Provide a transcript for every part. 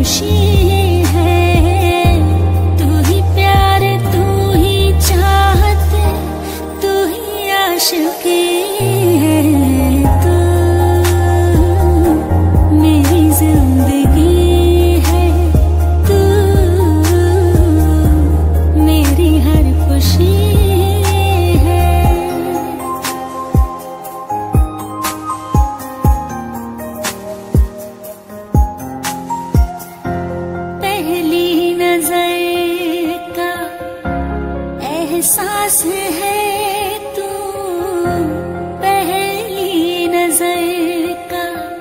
खुशी है। तू ही प्यार, तू ही चाहत, तू ही आशिकी है। तू मेरी जिंदगी है, तू मेरी हर खुशी है। पहली नजर का एहसास है तू, पहली नजर का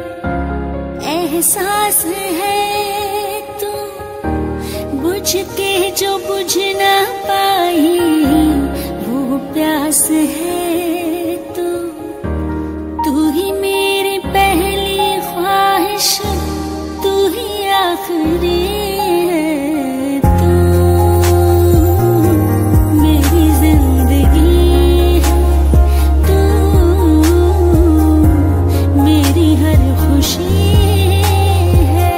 एहसास है तू। बुझ के जो बुझ ना पाई वो प्यास है तू। तू ही मेरी पहली ख्वाहिश, तू ही आखिरी है। तू मेरी जिंदगी है, तू मेरी हर खुशी है।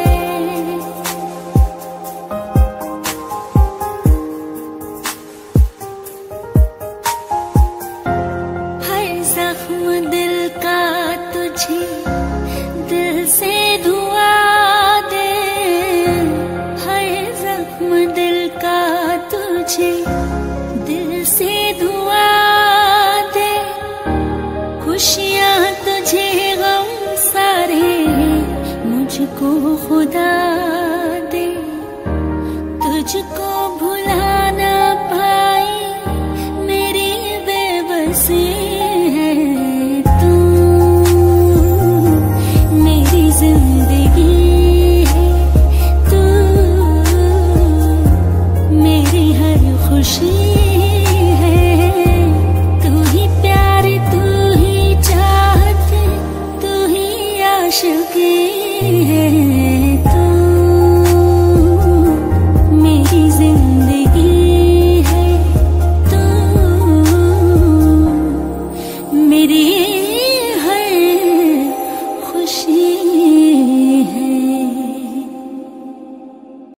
हर जख्म दिल का तुझे दिल से दुआ दे। हर जख्म दिल का तुझे दिल से दुआ दे। खुशियाँ तुझे गम सारे मुझको खुदा दे। तुझको भुला ना पाई मेरी बेबसी है। तू मेरी जिंदगी है, तू मेरी हर खुशी है। तू ही प्यार, तू ही चाहत, तू ही आशिकी है। तू मेरी जिंदगी है, तू मेरी हर खुशी